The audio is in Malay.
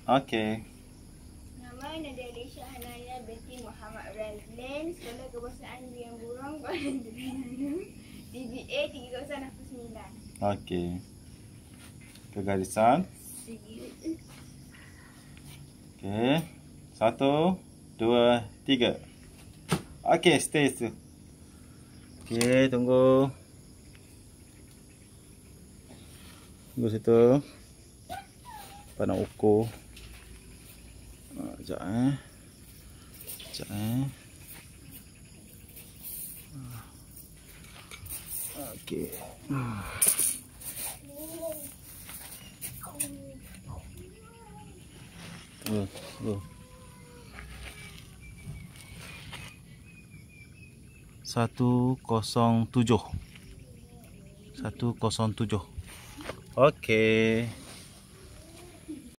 Okey. Nama Nadia Alisha Hanaya binti Muhammad Razlan, Sekolah Kebahasaan Biang Burung, Kuala Terengganu, DBA 309. Okey. Kegarisan. Okey. 1, 2, 3. Okey, stay tu. Okey, tunggu. Tunggu situ. Apa nak ukur? Sekejap Sekejap Okey. Tunggu. 107. Okey.